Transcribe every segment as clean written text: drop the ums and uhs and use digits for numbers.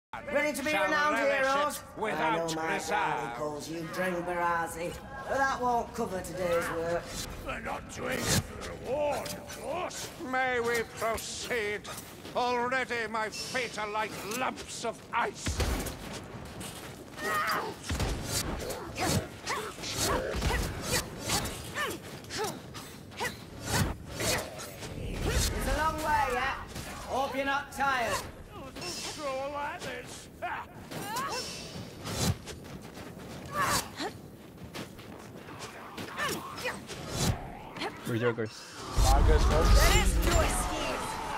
Ready to be renowned heroes? I know my daddy calls you Drengbarazi, but that won't cover today's work. We're not doing it for the reward, of course. May we proceed? Already my feet are like lumps of ice. It's a long way yet. Hope you're not tired. So like this. Berserkers. Let us do a scheme.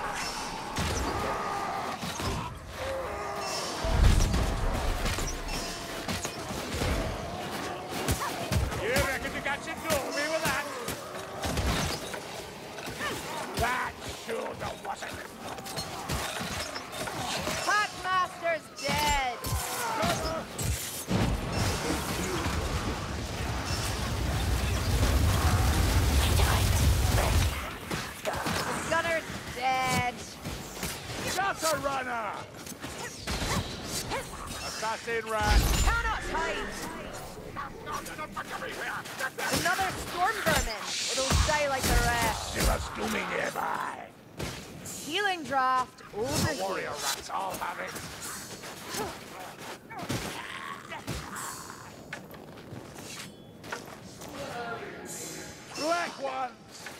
You reckon you got your glory with that? That sure wasn't. Packmaster's dead. Gunner's dead. Gutter runner! Assassin rat! Cannot hide. Another storm vermin. It'll die like the rest. Still a stoomy nearby. Healing draft over here. Warrior rats, I'll have it. Black ones!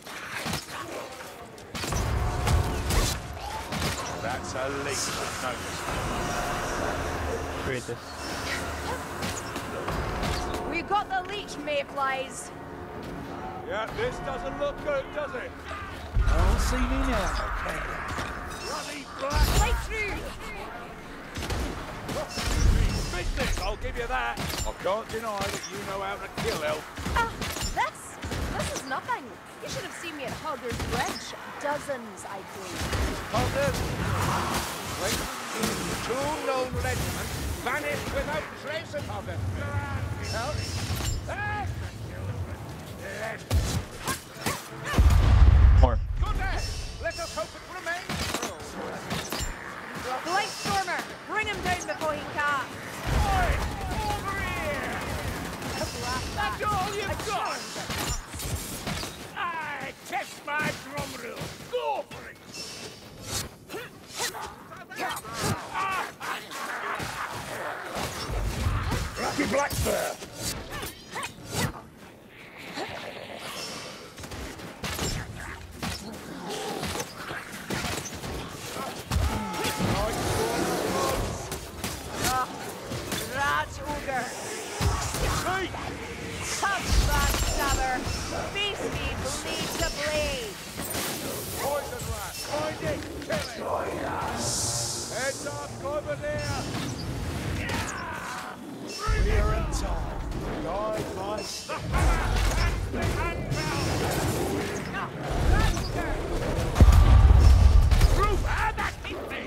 That's a leak of notice. Kratos. We've got the leech mayflies. Yeah, this doesn't look good, does it? Don't see me now. Bloody black Light through. business, I'll give you that. I can't deny that you know how to kill elf. This is nothing. You should have seen me at Hogger's Bridge. Dozens, I believe. Hunters, when two known regiments vanished without trace of Hogger. Help! Hey! More. Good day! Let us hope it remains. Blight Stormer, bring him down before he casts. Oi! Over here! That's all you've got! I test my drum reel. Go for it! Lucky Blackbird! Rat Ogre. Hey! Tough backstabber. Face me, bleed to blade. Poison rat! Find it! Kill it! Join us! Heads up, over there! We're in time. Guide my step. That hit me!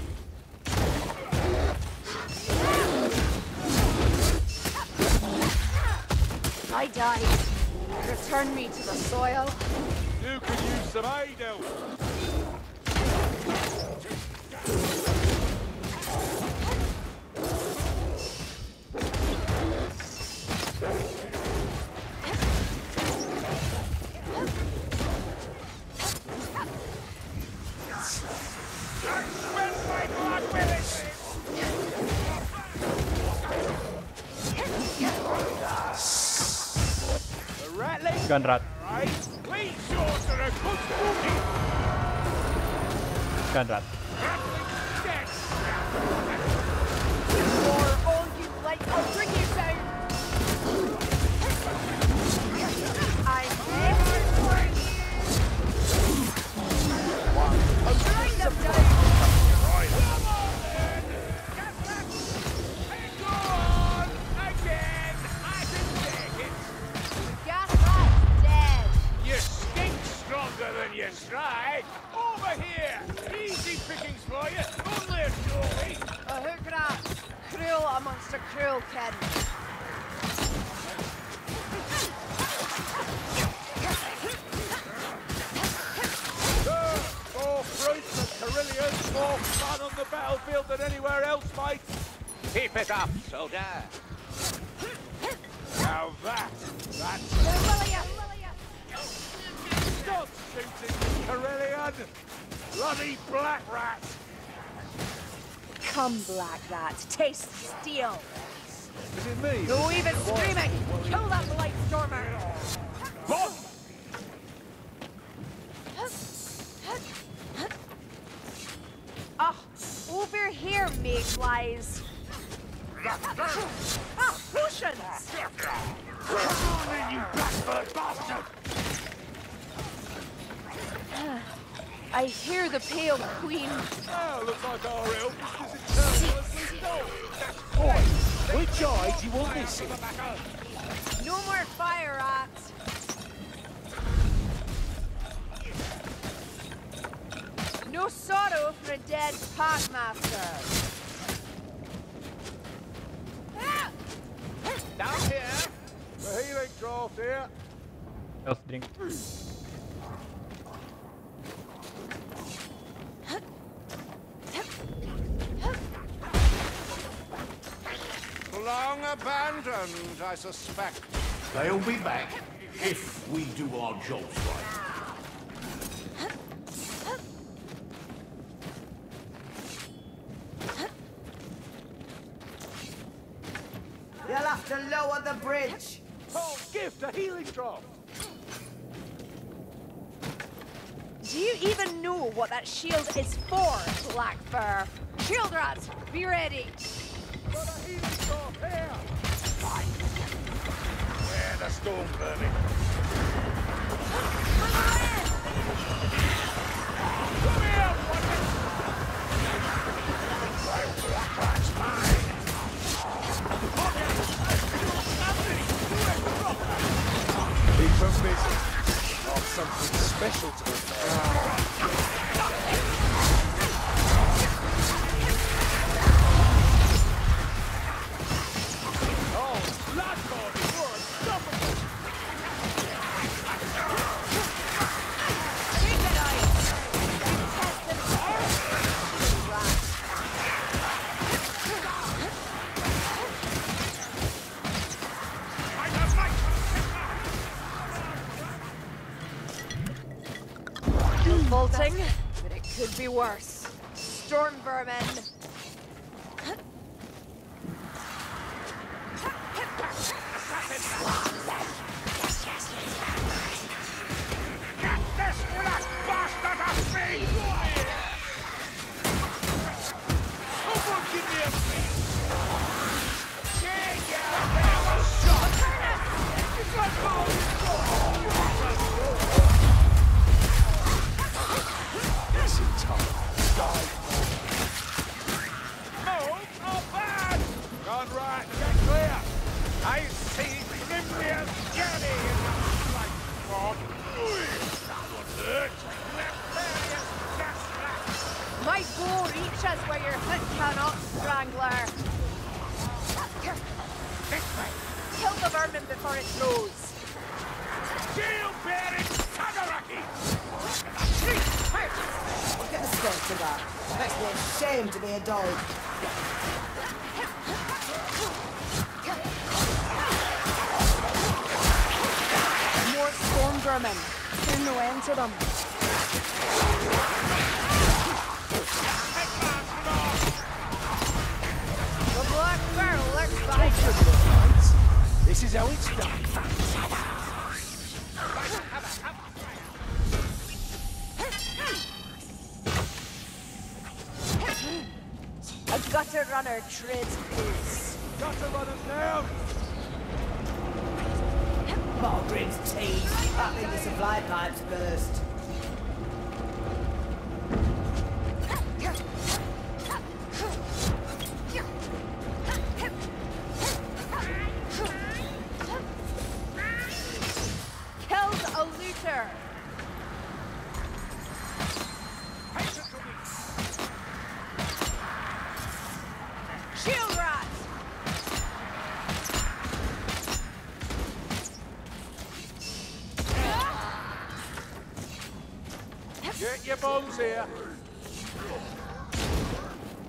I died. Return me to the soil. You could use some aid, elf. Spend my blood with it! The rattling, Gunrat. right? Clean swords are a good booty! Gunrat. Rattling dead! Or all you like, I'll bring you down. I'm here for you. Bring them down. Right. Come on, then! Get back! Hey, go on! Again! I can take it! Gas rat's dead. You stink stronger than you strike! Over here! Easy pickings for you! Only a story! A hook rat. Cruel amongst a cruel kin. More fruit for Carillion, more fun on the the battlefield than anywhere else, mate. Keep it up, soldier. Now that's... Stop shooting, Corellian! Bloody black rat! Come, Black Rat. Taste steel. Is it me? No even screaming! Kill that Blight Stormer! Bomb! Ah, over here, mayflies. Ah, potions! Come on in, you blackbird bastard! I hear the Pale Queen. Oh, looks like our eldest is eternal as we know. Oi, which eye do you want this in? No more fire rats. No sorrow for a dead packmaster. Down here. The healing draft here. Health drink. Long abandoned, I suspect. They'll be back if we do our jobs right. You'll have to lower the bridge. Oh, gift, a healing draft. Do you even know what that shield is for, Blackfur? Shield rats, be ready. Got a healing draft here. Where the storm burning? Come here, that's mine. Keep them busy. Got something special to prepare. Bolting, but it could be worse. Storm vermin. Get this black bastard off me! Someone give me a right, get clear! I see Grimnir's journey in the light fog. That one hurt. Nefarious death. My bow reaches where your foot cannot, Strangler. This way. Kill the vermin before it grows. Shield bearing Tagaraki! Get a sense of that. Makes me ashamed to be a dog. More storm vermin. Turn no end to them. The black barrel looks fine. This is how it's done. A gutter runner treads loose. Gutter runners down. Bogrim's teeth. I think the supply pipes burst. Kills a looter. Shield rat. Get your bombs here.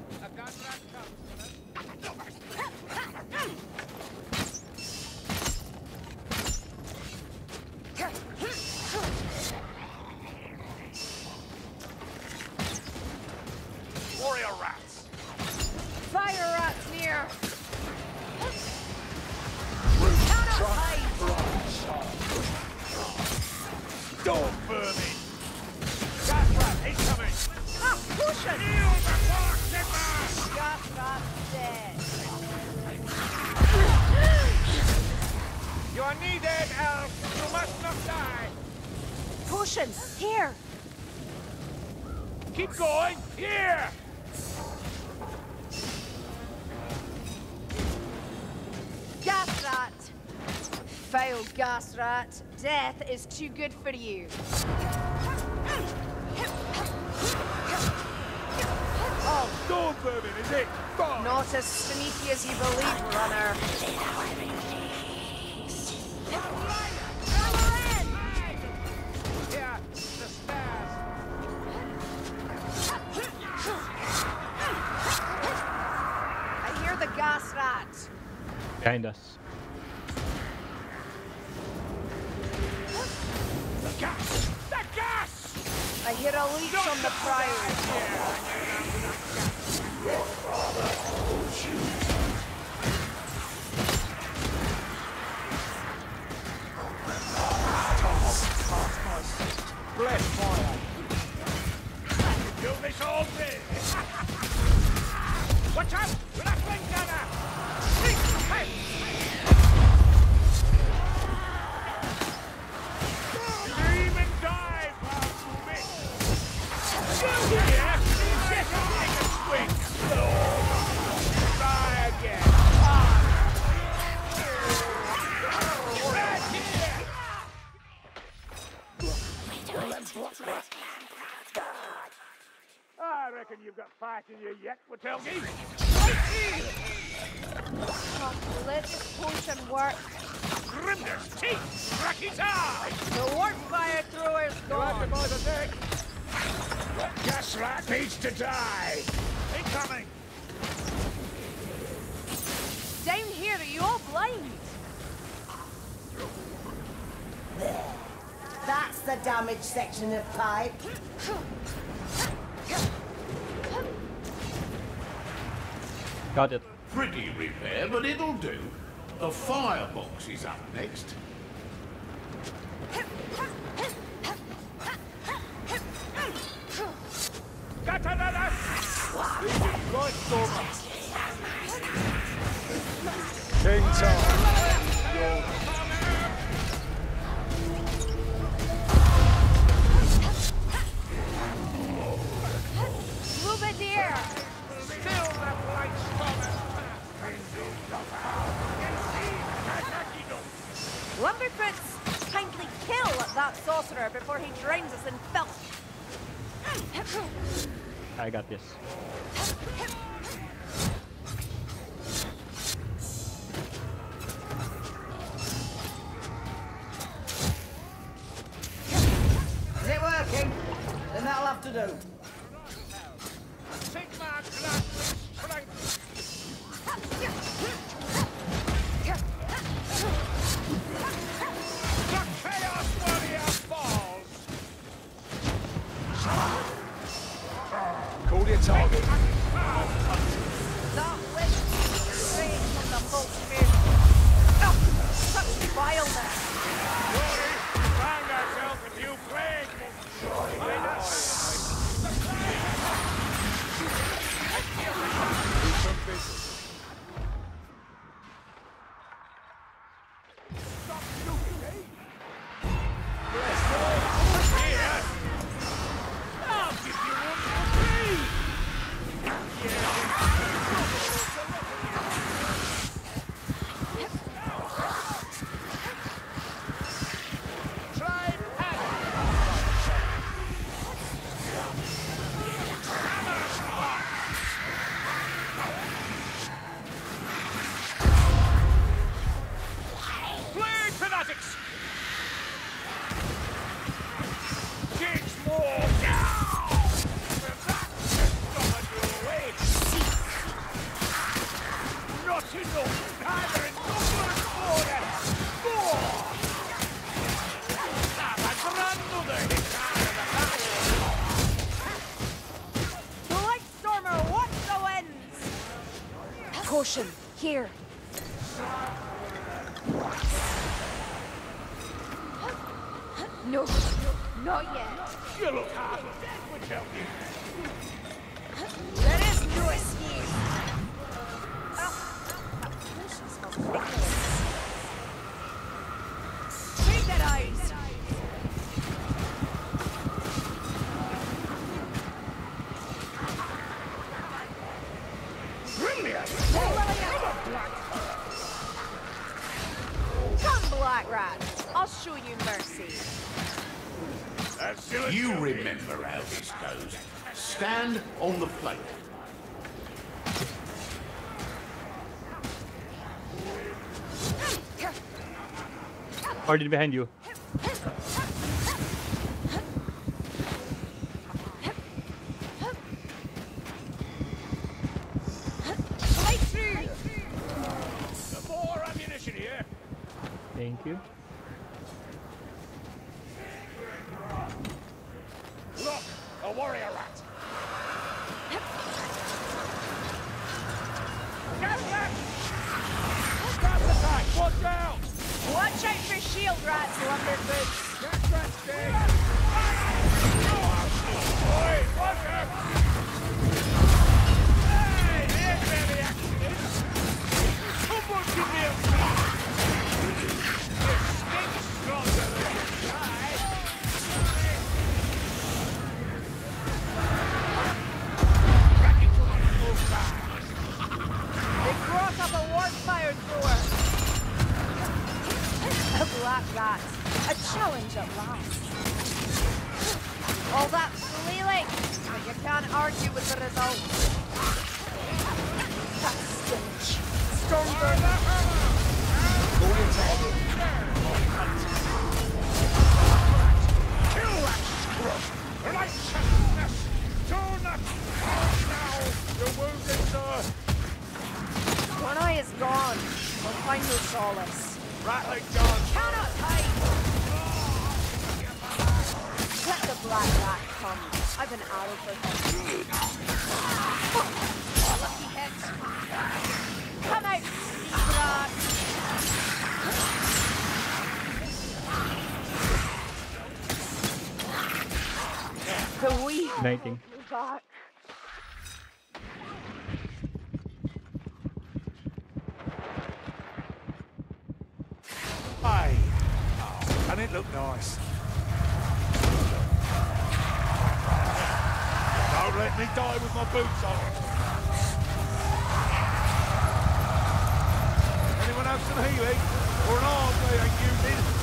Storm vermin! Gas rat, incoming! Ah, potion! Yield the Warkeeper! Gas rat dead. You are needed, elf! You must not die! Potion, here! Keep going! Here! Gas rat! Failed gas rat. Death is too good for you. Oh, storm vermin, is it? Fine. Not as sneaky as you believe, runner. Here, the stairs! I hear the gas rat. Behind us. The gas! The gas! I hear a leech on the priory. Bless fire. Do this all day. Watch out! Rattling gunner! Sneak! Hey! Dream and dive, Malcolm. Yeah, get a swing. Try again. Right here. I reckon you've got fight in you yet, Watelgi. Let this potion work. Grimness, teeth, cracky eye. The warp fire thrower's gone. By the neck. Gas rat needs to die. Incoming. Down here, are you all blind? That's the damaged section of pipe. Got it. Pretty repair, but it'll do. The firebox is up next. Got another. Right, Stormer. King time. Lumadier! Still that light stormer! Lumberfoots, kindly kill that sorcerer before he drowns us in filth. I got this. Is it working? Then that'll have to do. Sigma Glass strength! The Chaos Warrior falls! Call your target. That witch straight from the folk moon. Oh, such vileness. Glory, found ourselves a new plague! Behind us! The Lightstormer, watch the winds! Potion, here. No, not yet. You look half dead without you. There is no escape. Take that eyes. Brilliant! Come, Black Rat. I'll show you mercy. That's still a You joke. remember how this goes. Stand on the plate. Already behind you. Right through. Some more ammunition here. Thank you. Look, a warrior rat. Grab the back, watch out! Watch out for shield rats, lumberboots. Get rats dead! Oi, watch out! Hey, here's where the action is! Someone give me a shot! You stink stronger than you tried! Cracking to the full fire! They brought up a warm fire thrower. A black rat. A challenge at last. All that flailing, but you can't argue with the result. That stench. Stormburn. Go your target. Kill that scrub! Righteousness! Do not fall now! You're wounded, sir! One eye is gone. We'll find no solace. Rattling John! Cannot hide. Let the black rat come. I've an arrow for him. Lucky hit. Come out, rat. The wee Igniting. back. Aye. Oh, and it looked nice. Don't let me die with my boots on. Anyone have some healing? Or an arm they ain't using?